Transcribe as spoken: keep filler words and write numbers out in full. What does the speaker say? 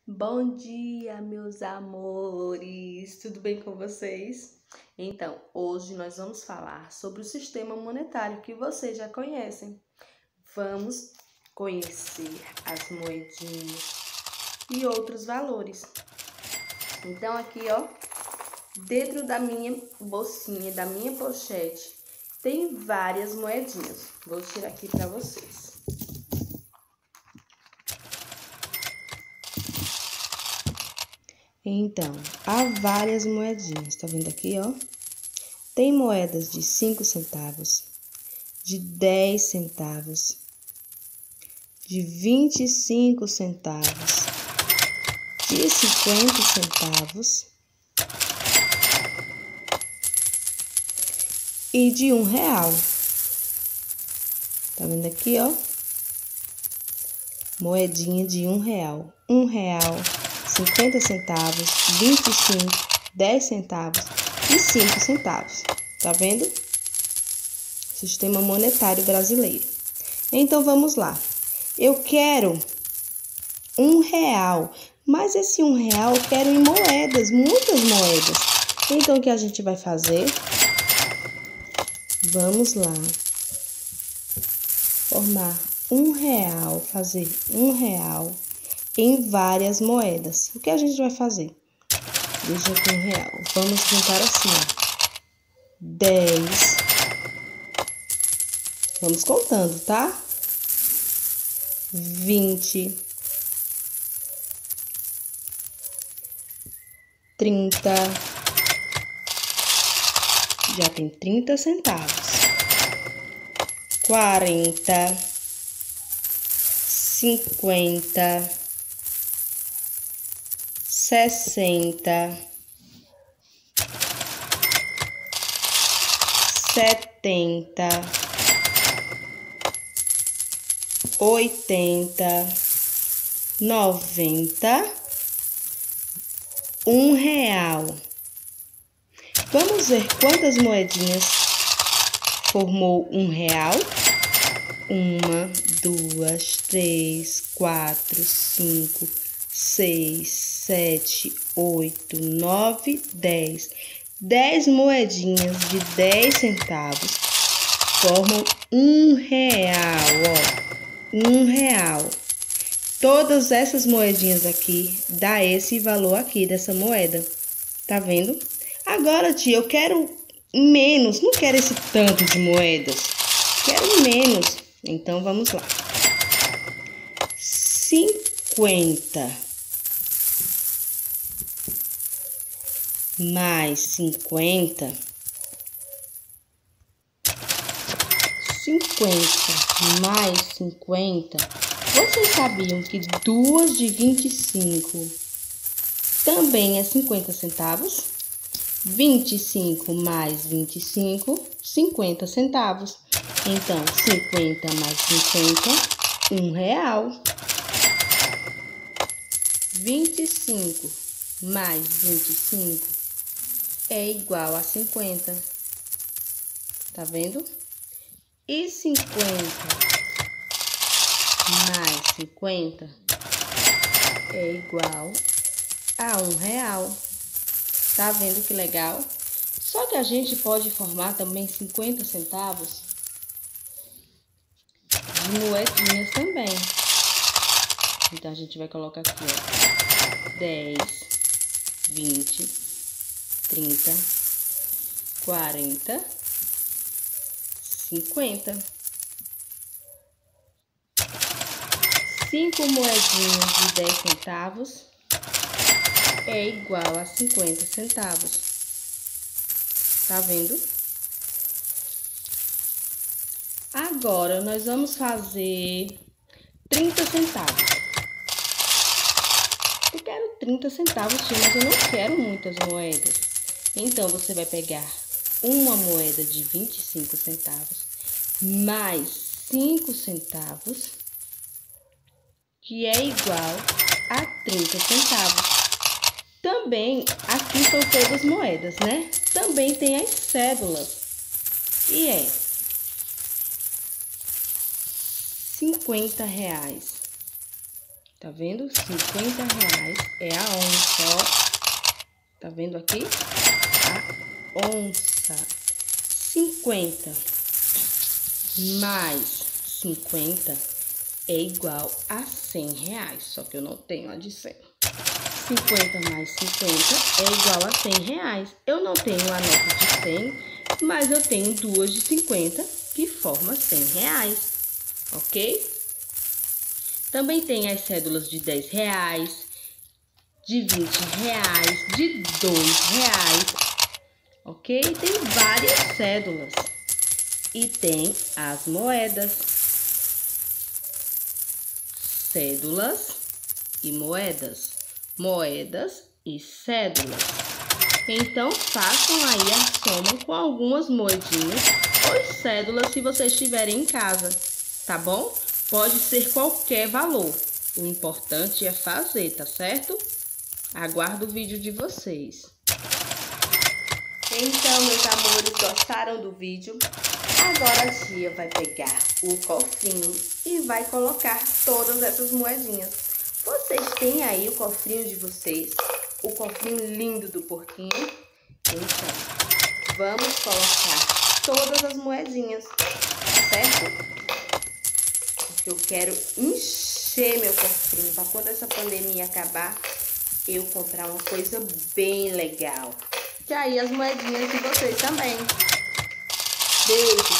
Bom dia, meus amores! Tudo bem com vocês? Então, hoje nós vamos falar sobre o sistema monetário que vocês já conhecem. Vamos conhecer as moedinhas e outros valores. Então, aqui, ó, dentro da minha bolsinha, da minha pochete, tem várias moedinhas. Vou tirar aqui para vocês. Então, há várias moedinhas, tá vendo aqui, ó? Tem moedas de cinco centavos, de dez centavos, de vinte e cinco centavos, de cinquenta centavos e de um real. Tá vendo aqui, ó? Moedinha de um real, um real, cinquenta centavos, vinte e cinco, dez centavos e cinco centavos. Tá vendo? Sistema monetário brasileiro. Então, vamos lá. Eu quero um real, mas esse um real eu quero em moedas, muitas moedas. Então, o que a gente vai fazer? Vamos lá. Formar um real, fazer um real em várias moedas. O que a gente vai fazer? Deixa aqui um real. Vamos contar assim, ó. dez. Vamos contando, tá? vinte. trinta. Já tem trinta centavos. quarenta. cinquenta. sessenta. setenta. oitenta. noventa. Um real. Vamos ver quantas moedinhas formou um real? Uma, duas, três, quatro, cinco, seis, sete, oito, nove, dez. Dez moedinhas de dez centavos formam um real, ó. Um real. Todas essas moedinhas aqui dá esse valor aqui dessa moeda. Tá vendo? Agora, tia, eu quero menos. Não quero esse tanto de moedas. Quero menos. Então, vamos lá. cinquenta mais cinquenta. cinquenta mais cinquenta. Vocês sabiam que duas de vinte e cinco também é cinquenta centavos? vinte e cinco mais vinte e cinco, cinquenta centavos. Então, cinquenta mais cinquenta, um real. vinte e cinco mais vinte e cinco é igual a cinquenta. Tá vendo? E cinquenta mais cinquenta é igual a um real. Tá vendo que legal? Só que a gente pode formar também cinquenta centavos de moedinhas também. Então, a gente vai colocar aqui, ó, dez, vinte, trinta, quarenta, cinquenta. Cinco moedinhas de dez centavos é igual a cinquenta centavos. Tá vendo? Agora, nós vamos fazer trinta centavos. Eu quero trinta centavos, tia, mas eu não quero muitas moedas. Então, você vai pegar uma moeda de vinte e cinco centavos mais cinco centavos, que é igual a trinta centavos. Também, aqui são todas moedas, né? Também tem as cédulas. E é cinquenta reais. Tá vendo? cinquenta reais é a onça, ó. Tá vendo aqui? A onça. cinquenta mais cinquenta é igual a cem reais. Só que eu não tenho a de cem. cinquenta mais cinquenta é igual a cem reais. Eu não tenho a nota de cem, mas eu tenho duas de cinquenta, que forma cem reais, ok? Também tem as cédulas de dez reais, de vinte reais, de dois reais, ok? Tem várias cédulas. E tem as moedas, cédulas e moedas, moedas e cédulas. Então, façam aí a soma com algumas moedinhas ou cédulas se vocês tiverem em casa, tá bom? Pode ser qualquer valor, o importante é fazer, tá certo? Aguardo o vídeo de vocês. Então, meus amores, gostaram do vídeo? Agora a tia vai pegar o cofrinho e vai colocar todas essas moedinhas. Vocês têm aí o cofrinho de vocês, o cofrinho lindo do porquinho? Então, vamos colocar todas as moedinhas, certo? Porque eu quero encher meu cofrinho para quando essa pandemia acabar, eu comprar uma coisa bem legal. E aí as moedinhas de vocês também. Beijo!